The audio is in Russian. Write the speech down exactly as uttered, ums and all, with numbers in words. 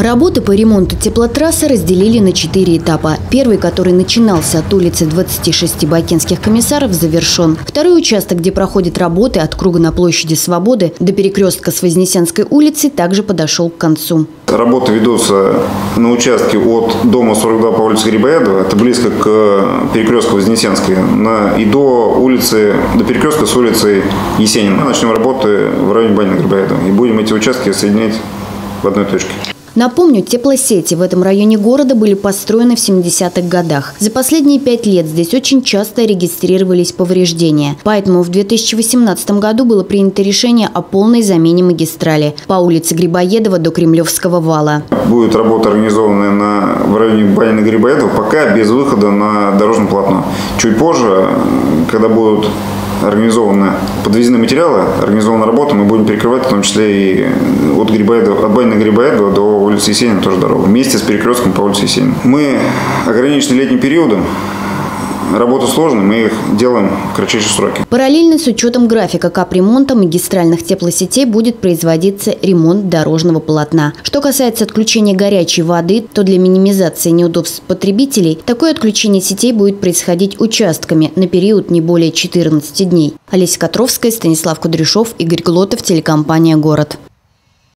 Работы по ремонту теплотрассы разделили на четыре этапа. Первый, который начинался от улицы двадцати шести бакинских комиссаров, завершен. Второй участок, где проходят работы от круга на площади Свободы до перекрестка с Вознесенской улицы, также подошел к концу. Работы ведутся на участке от дома сорок два по улице Грибоедова, это близко к перекрестку Вознесенской, на, и до улицы, до перекрестка с улицей Есенина. Мы начнем работы в районе Банина Грибоедова и будем эти участки соединять в одной точке. Напомню, теплосети в этом районе города были построены в семидесятых годах. За последние пять лет здесь очень часто регистрировались повреждения. Поэтому в две тысячи восемнадцатом году было принято решение о полной замене магистрали по улице Грибоедова до Кремлевского вала. Будет работа, организованная на, в районе Банина Грибоедова, пока без выхода на дорожное полотно. Чуть позже, когда будут организованы подвезены материалы, организована работа, мы будем перекрывать в том числе и от, Грибоедова, от Банина Грибоедова до улицы Есенина тоже дорогу, вместе с перекрестком по улице Есенина. Мы ограничены летним периодом. Работа сложная, мы их делаем в кратчайшие сроки. Параллельно с учетом графика капремонта магистральных теплосетей будет производиться ремонт дорожного полотна. Что касается отключения горячей воды, то для минимизации неудобств потребителей такое отключение сетей будет происходить участками на период не более четырнадцати дней. Олеся Котровская, Станислав Кудряшов, Игорь Глотов, телекомпания «Город».